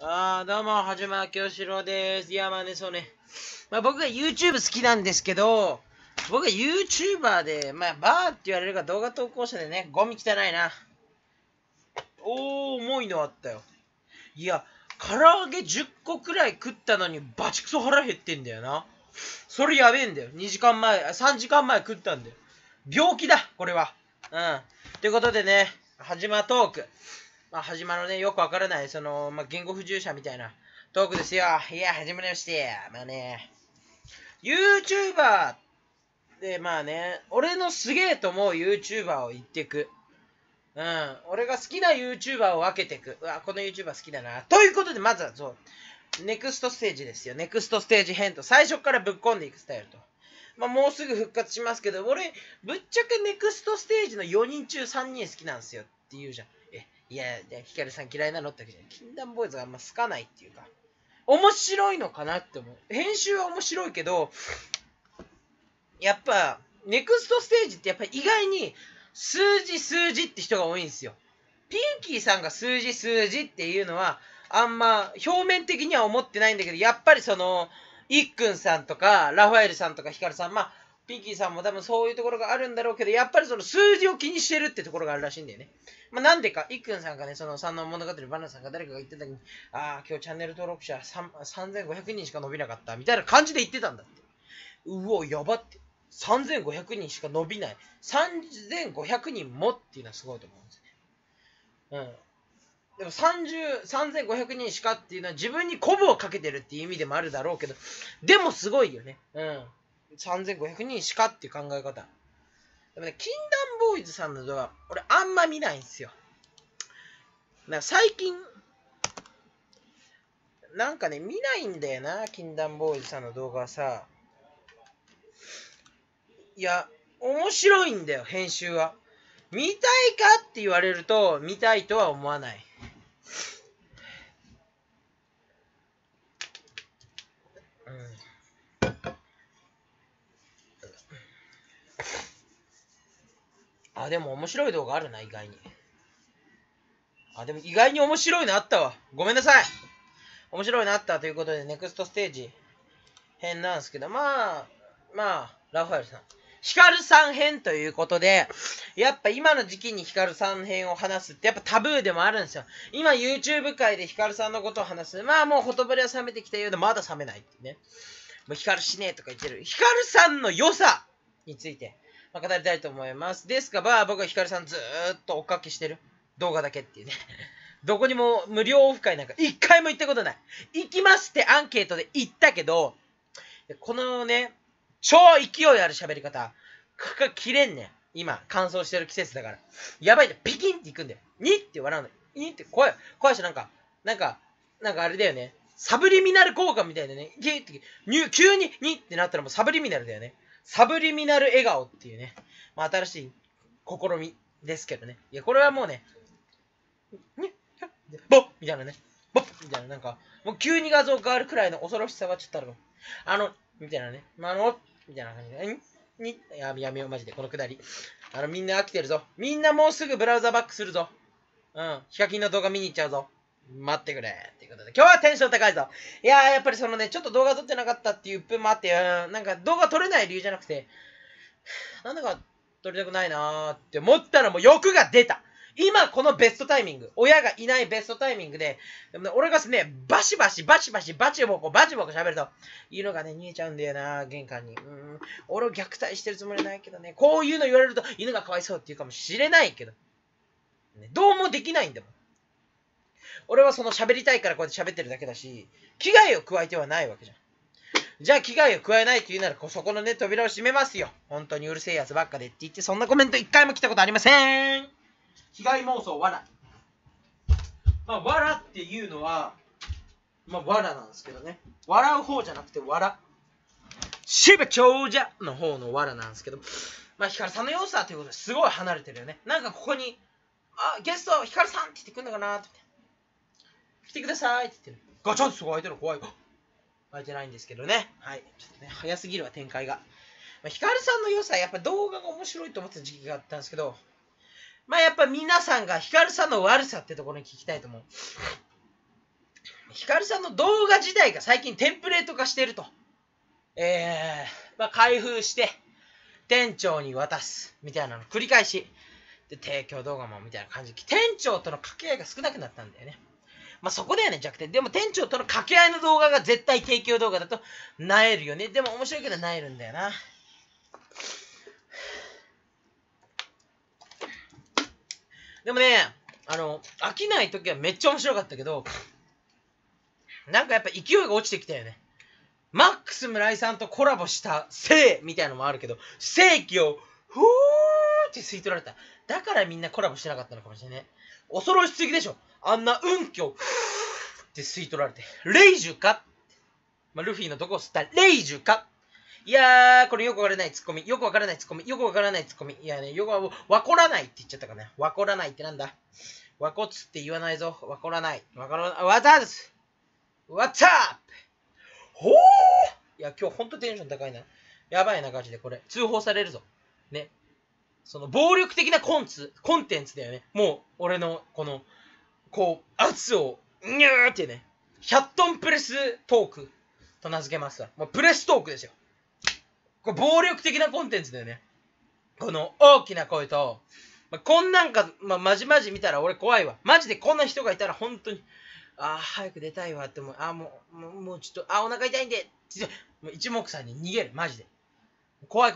どうも、はじまきよしろです。いや、まあね、そうね。僕が YouTube 好きなんですけど、僕が YouTuber で、バーって言われるか動画投稿者でね、ゴミ汚いな。重いのあったよ。いや、唐揚げ10個くらい食ったのにバチクソ腹減ってんだよな。それやべえんだよ。2時間前、3時間前食ったんだよ。病気だ、これは。ということでね、はじまトーク。はじまのね、よくわからない、言語不自由者みたいなトークですよ。いや、始まりまして。YouTuber で、俺のすげえと思う YouTuber を言ってく。俺が好きな YouTuber を分けてく。この YouTuber 好きだな。ということで、まずはネクストステージですよ。ネクストステージ編と、最初からぶっ込んでいくスタイルと。もうすぐ復活しますけど、俺、ぶっちゃけネクストステージの4人中3人好きなんですよって言うじゃん。いや、ヒカルさん嫌いなのってわけじゃない。禁断ボーイズがあんま好かないっていうか、面白いのかなって思う。編集は面白いけど、やっぱ、ネクストステージってやっぱり意外に、数字って人が多いんですよ。ピンキーさんが数字っていうのは、あんま表面的には思ってないんだけど、やっぱりいっくんさんとか、ラファエルさんとかヒカルさん、ピンキーさんも多分そういうところがあるんだろうけど、やっぱり数字を気にしてるってところがあるらしいんだよね。なんでか、いっくんさんがね、三の物語バナナさんが誰かが言ってた時に、今日チャンネル登録者3500人しか伸びなかった、みたいな感じで言ってたんだって。やばって。3500人しか伸びない。3500人もっていうのはすごいと思うんですよね。でも3500人しかっていうのは自分に鼓舞をかけてるっていう意味でもあるだろうけど、でもすごいよね。3500人しかっていう考え方。でもね、禁断ボーイズさんの動画、俺あんま見ないんですよ。最近、なんかね、見ないんだよな、禁断ボーイズさんの動画はさ。いや、面白いんだよ、編集は。見たいかって言われると、見たいとは思わない。でも面白い動画あるな、意外に。でも意外に面白いのあったわ。ごめんなさい。面白いのあったということで、ネクストステージ編なんですけど、ラファエルさん。ヒカルさん編ということで、やっぱ今の時期にヒカルさん編を話すってやっぱタブーでもあるんですよ。今 YouTube 界でヒカルさんのことを話す。もうほとぼりは冷めてきたようで、まだ冷めないってね。もうヒカルしねえとか言ってる。ヒカルさんの良さについて、語りたいと思います。ですが、僕はヒカルさんずーっと追っかけしてる。動画だけっていうね。どこにも無料オフ会なんか一回も行ったことない。行きますってアンケートで言ったけど、このね、超勢いある喋り方、切れんねん。今、乾燥してる季節だから。やばいね。ピキンっていくんだよ。にって笑うの。にって怖いし、なんかあれだよね。サブリミナル効果みたいなね。急ににってなったらもうサブリミナルだよね。サブリミナル笑顔っていうね。新しい試みですけどね。いや、これはもうね、ボッみたいなね。ボッみたいな、もう急に画像変わるくらいの恐ろしさはちょっとある。みたいなね。みたいな感じで。やめよう、マジで。このくだり。みんな飽きてるぞ。みんなもうすぐブラウザバックするぞ。ヒカキンの動画見に行っちゃうぞ。待ってくれ。っていうことで、今日はテンション高いぞ。いやー、やっぱりちょっと動画撮ってなかったっていう分もあって、動画撮れない理由じゃなくて、なんだか撮りたくないなーって思ったらもう欲が出た。今このベストタイミング、親がいないベストタイミングで、俺がバチボコ喋ると、犬がね、逃げちゃうんだよな、玄関に。俺を虐待してるつもりないけどね、こういうの言われると、犬がかわいそうって言うかもしれないけど、どうもできないんだもん。俺は喋りたいからこうやって喋ってるだけだし、危害を加えてはないわけじゃん。じゃあ危害を加えないって言うなら、そこのね、扉を閉めますよ。本当にうるせえやつばっかでって言って、そんなコメント一回も来たことありません。被害妄想わら。わらっていうのは、わらなんですけどね。笑う方じゃなくてわら。芝長者の方のわらなんですけど、ヒカルさんの良さということですごい離れてるよね。ここに、ゲスト、ヒカルさんって言ってくんのかなって。来てくださいって言ってる。ガチャンってすごい開いてるの怖い。開いてないんですけどね。はい。ちょっとね、早すぎるわ、展開が。ヒカルさんの良さ、やっぱ動画が面白いと思ってた時期があったんですけど、やっぱ皆さんがヒカルさんの悪さってところに聞きたいと思う。 ヒカルさんの動画自体が最近テンプレート化してると。開封して、店長に渡す。みたいなの繰り返し。で、提供動画もみたいな感じで、店長との掛け合いが少なくなったんだよね。そこだよね、弱点。でも店長との掛け合いの動画が絶対提供動画だと、なえるよね。でも面白いけどなえるんだよな。でもね、飽きない時はめっちゃ面白かったけど、なんかやっぱ勢いが落ちてきたよね。マックス村井さんとコラボしたせいみたいなのもあるけど、正規をふーって吸い取られた。だからみんなコラボしてなかったのかもしれない。恐ろしすぎでしょ。あんな運気をふーって吸い取られて。レイジュか、ルフィのとこを吸ったレイジュか。いやー、これよくわからないツッコミ。よくわからないツッコミ。よくわからないツッコミ。いやね、わからないって言っちゃったかな。わからないってなんだ。わこつって言わないぞ。わからない。わざです。What's up? ほーいや、今日ほんとテンション高いな。やばいな、ガチでこれ。通報されるぞ。ね。その、暴力的なコンテンツだよね。もう、俺の、圧を、にゅーってね。100トンプレストークと名付けますわ。もうプレストークですよ。これ暴力的なコンテンツだよね。この大きな声と、こんなんか、まじまじ見たら俺怖いわ。マジでこんな人がいたら本当に、早く出たいわって思う。もうちょっと、お腹痛いんで、もう一目散に逃げる。マジで。怖い。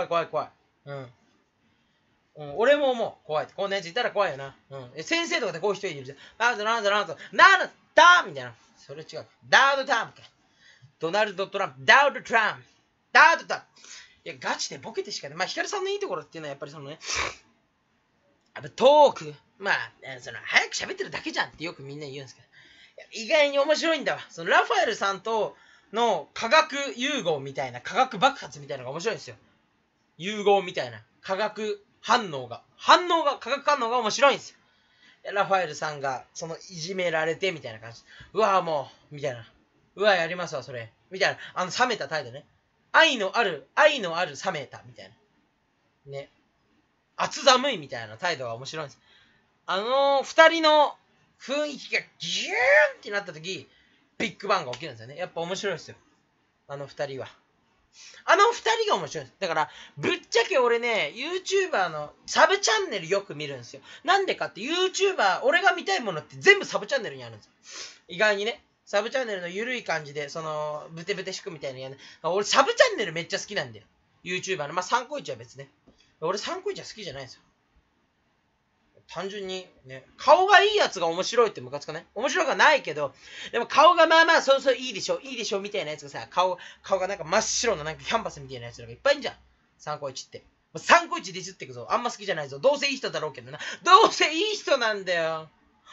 俺も思う。怖いって。こんなやついたら怖いよな。先生とかでこういう人いるじゃん。なんだみたいな。それ違う。ダウド・トランプか。ドナルド・トランプ。ダウド・トランプ。いや、ガチでボケてしかない。ヒカルさんのいいところっていうのはやっぱりそのね、やっぱトーク。早く喋ってるだけじゃんってよくみんな言うんですけど。意外に面白いんだわ。そのラファエルさんとの化学融合みたいな、化学爆発みたいなのが面白いんですよ。融合みたいな。化学反応が面白いんですよ。ラファエルさんが、いじめられてみたいな感じ。うわもう、みたいな。うわ、やりますわ、それ。みたいな。冷めた態度ね。愛のある冷めた、みたいな。ね。熱寒いみたいな態度が面白いんです。二人の雰囲気がギューンってなった時、ビッグバンが起きるんですよね。やっぱ面白いですよ。二人は。二人が面白いです。だから、ぶっちゃけ俺ね、YouTuber のサブチャンネルよく見るんですよ。なんでかって YouTuber、俺が見たいものって全部サブチャンネルにあるんですよ。意外にね。サブチャンネルの緩い感じで、ブテブテしくみたいなやね。俺サブチャンネルめっちゃ好きなんだよ。YouTuber の。参考値は別ね。俺参考値は好きじゃないんですよ。単純にね、顔がいいやつが面白いってムカつかない？面白くはないけど、でも顔がそういいでしょみたいなやつがさ、顔がなんか真っ白ななんかキャンバスみたいなやつらがいっぱいいんじゃん。参考値って。参考値ディスってくぞ。あんま好きじゃないぞ。どうせいい人だろうけどな。どうせいい人なんだよ。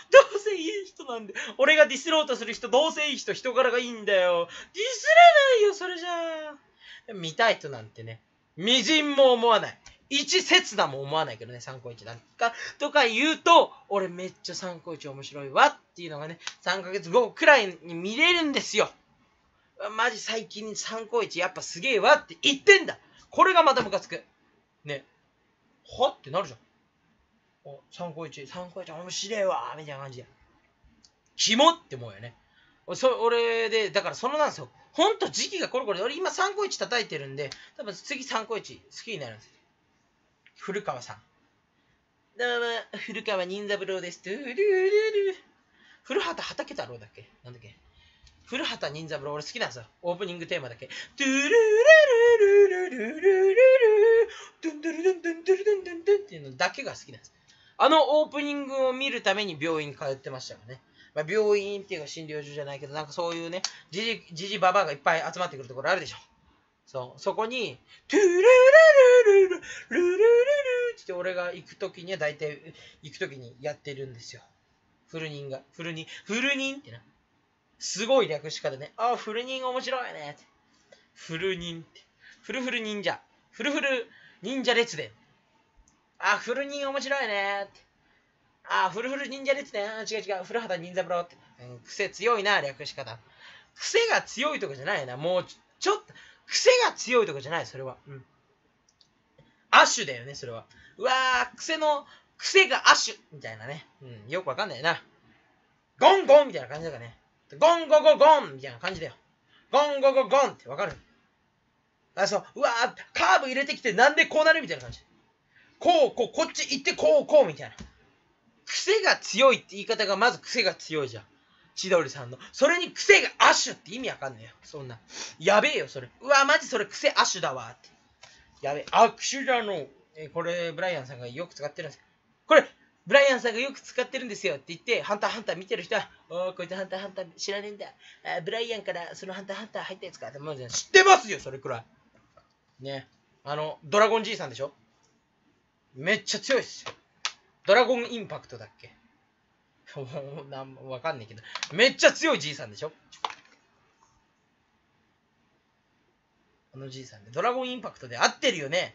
俺がディスろうとする人、どうせいい人、人柄がいいんだよ。ディスれないよ、それじゃあ。見たい人なんてね、みじんも思わない。一刹那も思わないけどね、参考値なんか、とか言うと、俺めっちゃ参考値面白いわっていうのがね、3ヶ月後くらいに見れるんですよ。マジ最近参考値やっぱすげえわって言ってんだ。これがまたムカつく。ね。はってなるじゃん。参考値面白いわみたいな感じで。キモって思うよね。俺で、だからそのなんですよ。ほんと時期がコロコロで、俺今参考値叩いてるんで、多分次参考値好きになるんですよ。古川さん。どうも、古川任三郎です。古畑畑太郎だっけなんだっけ古畑任三郎、俺好きなんですよ。オープニングテーマだけ。トゥルルルルルルルルルドゥンドゥルドゥンドゥンドゥルドゥンドゥンドゥンっていうのだけが好きなんです。オープニングを見るために病院通ってましたからね。病院っていうか診療所じゃないけど、なんかそういうね、じじばばあがいっぱい集まってくるところあるでしょ。そこに、トゥルルルルルルルルルルって俺が行くときには大体行くときにやってるんですよ。フルニンってな。すごい略し方ね。フルニン面白いねって。フルニンって。フルフル忍者。フルフル忍者列伝。フルニン面白いねって。フルフル忍者列伝。違う。古畑任三郎って。癖強いな、略し方。癖が強いとかじゃないな。もうちょっと。癖が強いとかじゃない、それは。アッシュだよね、それは。うわー、癖がアッシュみたいなね。よくわかんないな。ゴンゴンみたいな感じだからね。 ゴンゴゴゴンみたいな感じだよ。ゴンゴゴゴンってわかる？そう、うわー、カーブ入れてきてなんでこうなるみたいな感じ。こっち行ってこうみたいな。癖が強いって言い方がまず癖が強いじゃん。千鳥さんの。それに癖がアッシュって意味わかんねえよ。そんな。やべえよ、それ。うわ、マジそれ癖アッシュだわって。やべえ。アクシュだの。これ、ブライアンさんがよく使ってるんですよ。これ、ブライアンさんがよく使ってるんですよって言って、ハンターハンター見てる人は、こいつハンターハンター知らねえんだ。ブライアンからそのハンターハンター入ったやつかって、もう知ってますよ、それくらい。ね。ドラゴンじいさんでしょ？めっちゃ強いっすよ。ドラゴンインパクトだっけ？わかんないけど。めっちゃ強いじいさんでしょ？あのじいさんで。ドラゴンインパクトで合ってるよね？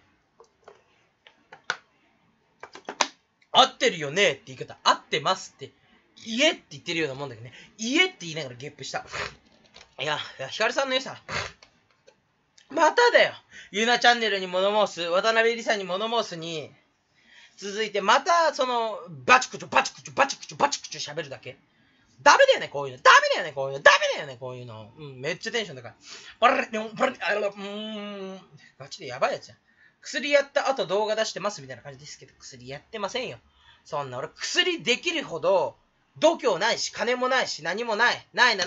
合ってるよねって言い方。合ってますって。家って言ってるようなもんだけどね。家って言いながらゲップした。いや、ヒカルさんの良さ。まただよ。ゆなチャンネルに物申す、渡辺りさんに物申すに、続いてまたその、バチクチョ喋るだけ。ダメだよね、こういうの。ダメだよね、こういうの。ダメだよね、こういうの。めっちゃテンションだから。ガチでやばいやつじゃん。薬やった後動画出してますみたいな感じですけど、薬やってませんよ。そんな、俺薬できるほど、度胸ないし、金もないし、何もない。ないな。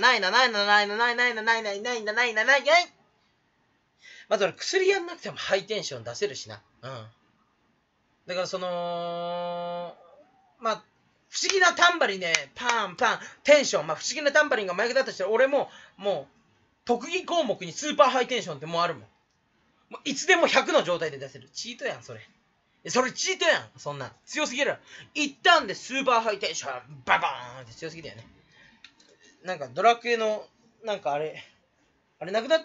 まず俺薬やんなくてもハイテンション出せるしな。だからその、まあ、不思議なタンバリンで、パン、テンション、不思議なタンバリンがマイクだとしたら、俺も、特技項目にスーパーハイテンションってもうあるもん。いつでも100の状態で出せる。チートやん、それ。それチートやん、そんなん。強すぎる。一旦でスーパーハイテンション、ババーンって強すぎだよね。なんか、ドラクエの、なんかあれなくなって、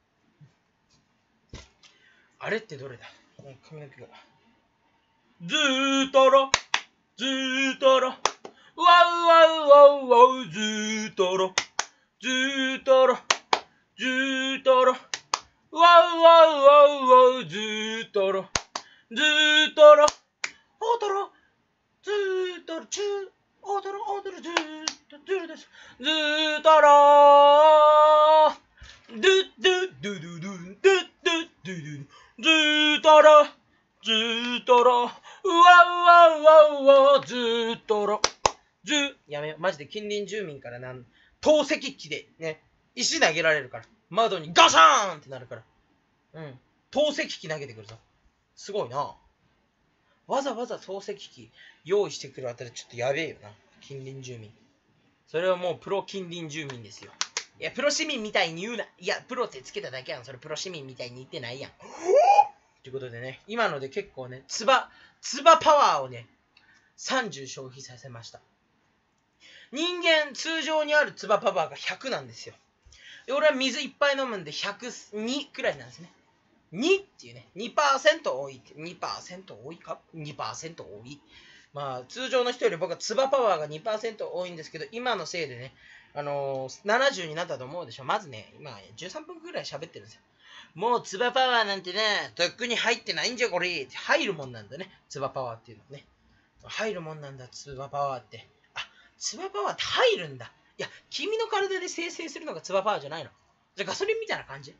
あれってどれだ？髪の毛が。ずーっとろ、ずーっとろ、ワウワウワウワウ、ずーっとろ、ずーっとろ、ずーっとろ、ワウワウワウワウ、ずーっとろ、ずーっとろ、おどろ、ずーっとろ、おどろ、ずーっと、ずーっとろ、ドゥドゥドゥドゥドゥドゥドゥドゥドゥ、ずーっとろ、ずーっとろ、うわうわずーっとろ、やめよ、マジで近隣住民から投石機でね、石投げられるから、窓にガシャーンってなるから、投石機投げてくるぞ。すごいな。わざわざ投石機用意してくるあたりちょっとやべえよな、近隣住民。それはもうプロ近隣住民ですよ。いや、プロ市民みたいに言うな。いや、プロってつけただけやん。それプロ市民みたいに言ってないやん。ということでね、今ので結構ね、つばパワーをね、30消費させました。人間、通常にあるつばパワーが100なんですよ。で、俺は水いっぱい飲むんで102くらいなんですね。2っていうね、2% 多いって、2% 多いか ?2% 多い。まあ、通常の人より僕はつばパワーが 2% 多いんですけど、今のせいでね、70になったと思うでしょ。まずね、今13分くらい喋ってるんですよ。もうつばパワーなんてね、とっくに入ってないんじゃこれって入るもんなんだね。つばパワーっていうのはね。入るもんなんだ、つばパワーって。あ、つばパワーって入るんだ。いや、君の体で生成するのがつばパワーじゃないの。じゃあガソリンみたいな感じ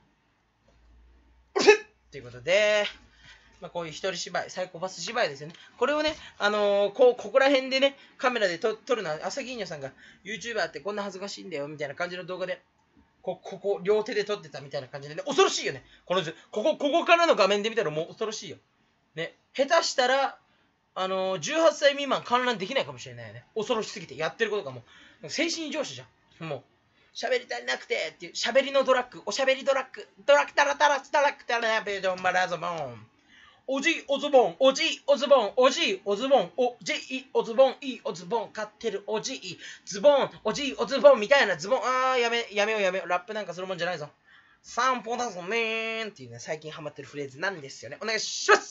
ということで、こういう一人芝居、サイコパス芝居ですよね。これをね、ここら辺でね、カメラで撮るのは、朝銀女さんが YouTuber ってこんな恥ずかしいんだよ、みたいな感じの動画で、ここ、両手で撮ってたみたいな感じでね、恐ろしいよね。ここからの画面で見たらもう恐ろしいよ。ね、下手したら、18歳未満観覧できないかもしれないよね。恐ろしすぎて、やってることがもう、精神異常者じゃん。もう、喋り足りなくてっていう、喋りのドラッグ、おしゃべりドラッグ、ドラッグタラタラタラクタラベドンバラゾボン。おじいおズボン、おじいおズボン、おじいおズボン、おじいおズボン、いいおズボン、買ってるおじい、ズボン、おじいおズボンみたいなズボン、やめよう、ラップなんかするもんじゃないぞ。散歩だぞねーんっていうね、最近ハマってるフレーズなんですよね。お願いします。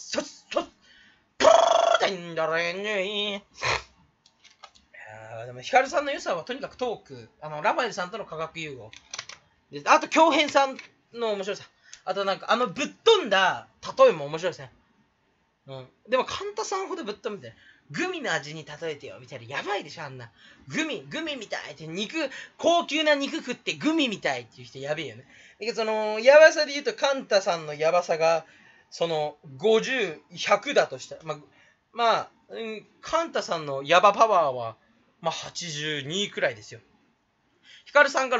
でもヒカルさんの良さはとにかくトーク、ラファエルさんとの化学融合で、あと京平さんの面白さ、あとなんかぶっ飛んだ例えも面白いですね。でもカンタさんほどぶっ飛んでグミの味に例えてよみたいな。やばいでしょ、あんな。グミみたいって、高級な肉食ってグミみたいっていう人やべえよね。だけどその、やばさで言うと、カンタさんのやばさが、その、50、100だとしたら、カンタさんのヤバパワーは、まあ、82くらいですよ。ヒカルさんが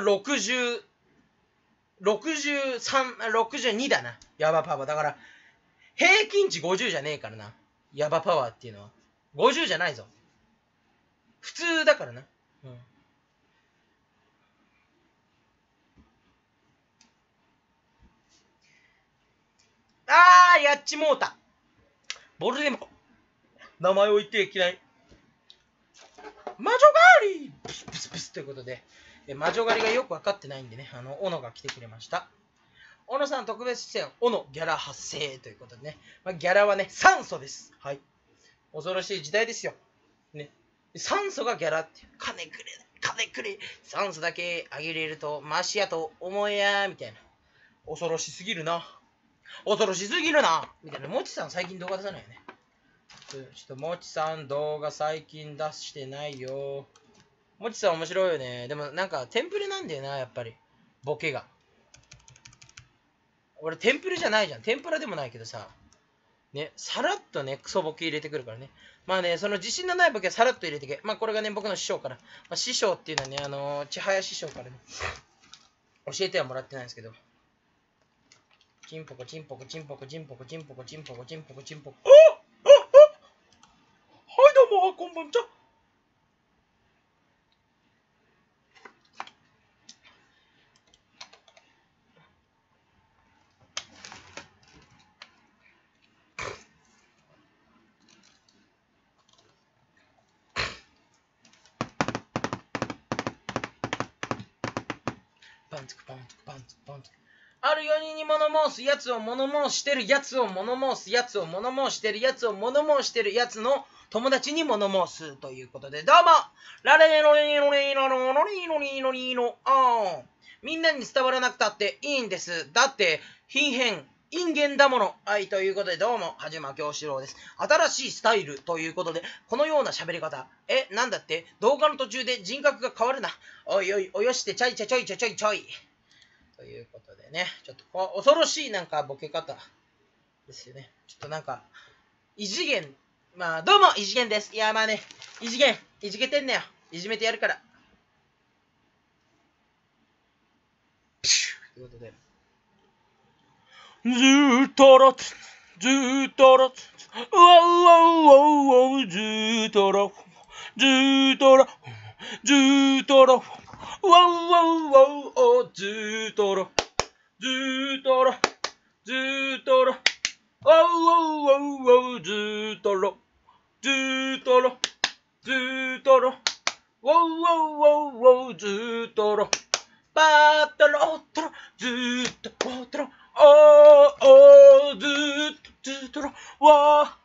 60、63、62だな。ヤバパワー。だから、平均値50じゃねえからな。ヤバパワーっていうのは。50じゃないぞ。普通だからな。うん。やっちもうた。ボルデモ。名前を言ってはいけない。魔女狩りブスブスブスということで、魔女狩りがよくわかってないんでね、オノが来てくれました。オノさん特別出演、オノギャラ発生ということでね、ギャラはね、酸素です。はい。恐ろしい時代ですよ。ね。酸素がギャラっていう。金くれ。酸素だけあげれるとマシやと思えやみたいな。恐ろしすぎるな。みたいな。もちさん最近動画出さないよね。ちょっともちさん動画最近出してないよ。もちさん面白いよね。でもなんかテンプレなんだよな、やっぱり。ボケが。俺テンプレじゃないじゃん。天ぷらでもないけどさ。ね、さらっとね、クソボケ入れてくるからね。まあね、その自信のないボケはさらっと入れてけ。まあこれがね、僕の師匠から。師匠っていうのはね、千早師匠からね、教えてはもらってないんですけど。チンポコ。はい、どうも、こんばんちは。パンツク。ある4人に物申すやつを物申してるやつを物申すやつを物申してるやつを物申してるやつの友達に物申すということで、どうもラレロレロレロロロリロリロリロみんなに伝わらなくたっていいんです。だって品変人間だもの。はい、ということで、どうも、はじま京志郎です。新しいスタイルということで、このような喋り方。なんだって動画の途中で人格が変わるな。おいおい、およしてちょい。ということでね、ちょっと恐ろしいなんかボケ方ですよね。ちょっとなんか、異次元、まあ、どうも、異次元です。いや、まあね、異次元、いじけてんねよ。いじめてやるから。ピシューということで。ずーっとら、ずーっとら、ずーっとら、ずーっとら、ずーっとら、ずーっとら、ずーっとら、ずーっとら、ずーっとら、ずーっとら、ずーっとら、ずーっとら、パーッとろっとろ、ずーっとろっとろ、ずーっとろ、わ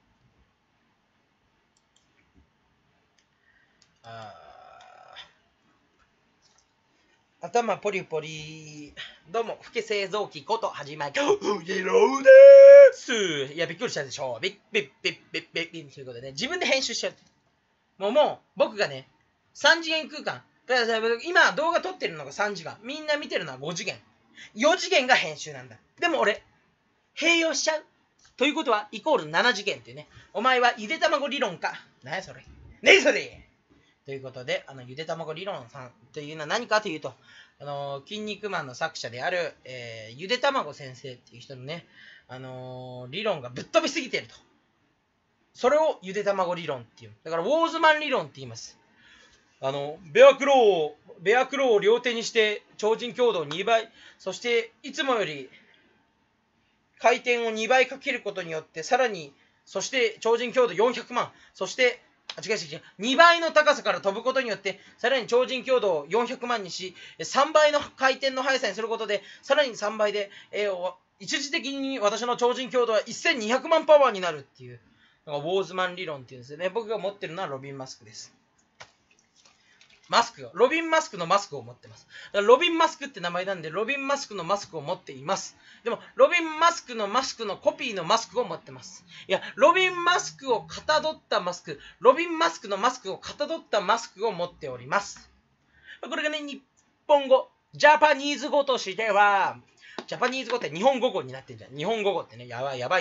頭ポリポリ。どうも、老け製造機こと始まり。イエローでーす。いや、びっくりしたでしょ。びっということでね、自分で編集しちゃう。もう、僕がね、3次元空間。今、動画撮ってるのが3次元。みんな見てるのは5次元。4次元が編集なんだ。でも俺、併用しちゃう。ということは、イコール7次元っていうね。お前はゆで卵理論か。なやそれ。ねえそれということで、ゆで卵理論さんというのは何かというと、筋肉マンの作者である、ゆで卵先生っていう人のね、理論がぶっ飛びすぎてると。それをゆで卵理論っていう。だから、ウォーズマン理論って言います。ベアクローを両手にして、超人強度を2倍、そして、いつもより、回転を2倍かけることによって、さらに、そして、超人強度400万、そして、違う。2倍の高さから飛ぶことによって、さらに超人強度を400万にし、3倍の回転の速さにすることで、さらに3倍で、一時的に私の超人強度は1200万パワーになるっていう、ウォーズマン理論っていうんですよね。僕が持ってるのはロビン・マスクです。 マスクを、ロビン・マスクのマスクを持ってます。だからロビン・マスクって名前なんで、ロビン・マスクのマスクを持っています。でも、ロビン・マスクのマスクのコピーのマスクを持ってます。いや、ロビン・マスクをかたどったマスク、ロビン・マスクのマスクをかたどったマスクを持っております。これがね、日本語、ジャパニーズ語としては、ジャパニーズ語って日本語語になってんじゃん。日本語語ってね、やばいぞ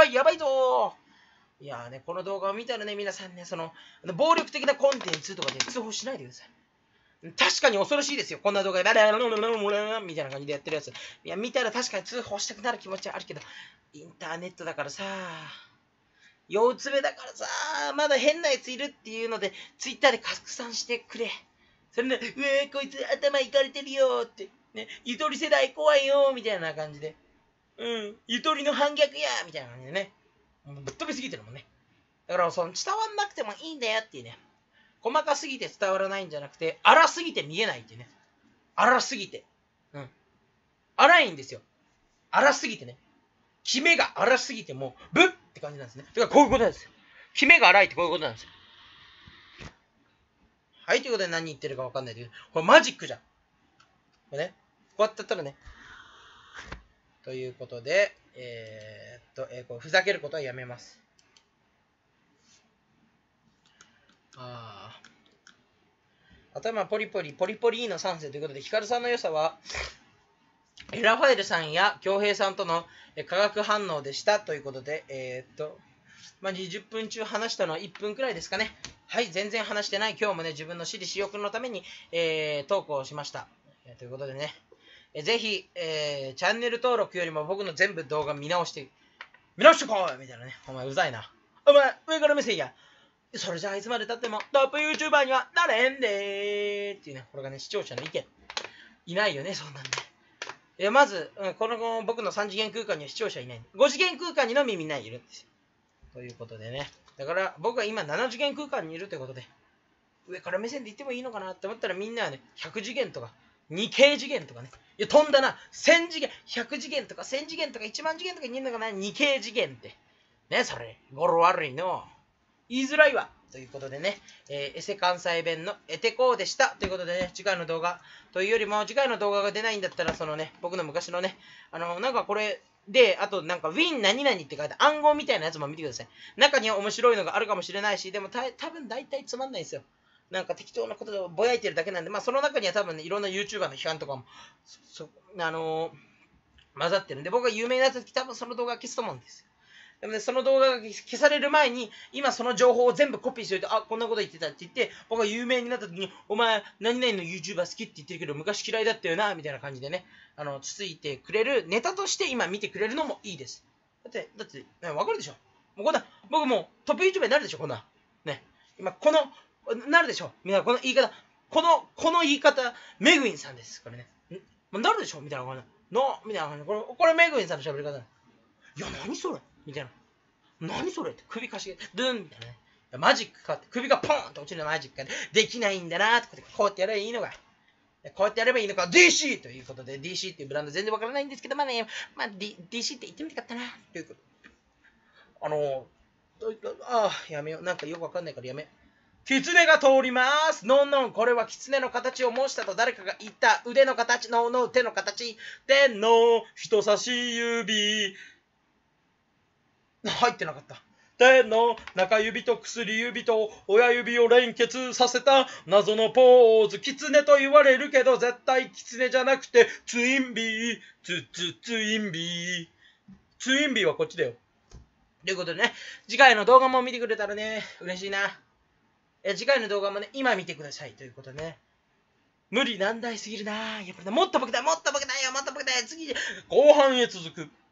いやーね、この動画を見たらね、皆さんね、暴力的なコンテンツとかで通報しないでください。確かに恐ろしいですよ。こんな動画で、みたいな感じでやってるやつ。いや、見たら確かに通報したくなる気持ちはあるけど、インターネットだからさ、腰つべだからさ、まだ変なやついるっていうので、ツイッターで拡散してくれ。それね、こいつ頭いかれてるよって、ね、ゆとり世代怖いよみたいな感じで、ゆとりの反逆やみたいな感じでね、ぶっ飛びすぎてるもんね。だから、伝わんなくてもいいんだよっていうね。細かすぎて伝わらないんじゃなくて、荒すぎて見えないっていうね。荒すぎて。荒いんですよ。荒すぎてね。キメが荒すぎてもう、ブッって感じなんですね。だからこういうことなんですよ。キメが荒いってこういうことなんですよ。はい、ということで何言ってるか分かんないけど、これマジックじゃん。これね。こうやってやったらね。ということで、こうふざけることはやめます。頭ポリポリーの3世ということで、ヒカルさんの良さは、ラファエルさんや恭平さんとの化学反応でしたということで、20分中話したのは1分くらいですかね。はい、全然話してない。今日もね、自分の私利私欲のために、トークをしました。ということでね、ぜひ、チャンネル登録よりも僕の全部動画見直してこいみたいなね。お前うざいな。お前、上から目線や。それじゃあいつまで経ってもトップ YouTuber にはなれんでーっていうね、これがね、視聴者の意見。いないよね、そんなんで。まず、この僕の3次元空間には視聴者いない。5次元空間にのみみんないるんですよ。ということでね。だから僕は今7次元空間にいるということで、上から目線で言ってもいいのかなって思ったらみんなはね、100次元とか、2K次元とかね。いや、飛んだな。1000次元、100次元とか1000次元とか1万次元とかにいるのかな。2K次元って。ね、それ。語呂悪いの。言いづらいわ。ということでね、エセ関西弁のエテコーでした。ということでね、次回の動画というよりも、次回の動画が出ないんだったら、僕の昔のね、なんかこれで、あとなんか、ウィン何々って書いて暗号みたいなやつも見てください。中には面白いのがあるかもしれないし、でも多分大体つまんないですよ。なんか適当なことでぼやいてるだけなんで、まあその中には多分ね、いろんな YouTuber の批判とかも、混ざってるんで、僕が有名になった時多分その動画消すと思うんですよ。でもね、その動画が消される前に、今その情報を全部コピーしておいて、こんなこと言ってたって言って、僕が有名になった時に、お前、何々の YouTuber 好きって言ってるけど、昔嫌いだったよな、みたいな感じでね、つついてくれるネタとして今見てくれるのもいいです。だって、わかるでしょ。もうこんな、僕もうトップ YouTuber になるでしょ、こんな。ね。今、なるでしょ。みんな、この言い方、この言い方、メグインさんです。これね。なるでしょみたいな。みたいな感じ。これメグインさんの喋り方。いや、何それみたいな。何それって首かしげて、ドゥンみたいなね。マジックかって首がポーンと落ちるマジックができないんだなーってこうやってやればいいのか。こうやってやればいいのか。DC ということで、DC っていうブランド全然わからないんですけど、まあね、DC って言ってみたかったなということ。やめよう。なんかよくわかんないからやめ。狐が通ります。ノンノン、これは狐の形を模したと誰かが言った。腕の形、ノン手の形。手の人差し指。入ってなかった。手の中指と薬指と親指を連結させた謎のポーズ。狐と言われるけど絶対狐じゃなくてツインビー。ツインビー。ツインビーはこっちだよ。ということでね、次回の動画も見てくれたらね、嬉しいな。次回の動画もね、今見てくださいということでね。無理難題すぎるな。やっぱりもっと僕だよ、次後半へ続く。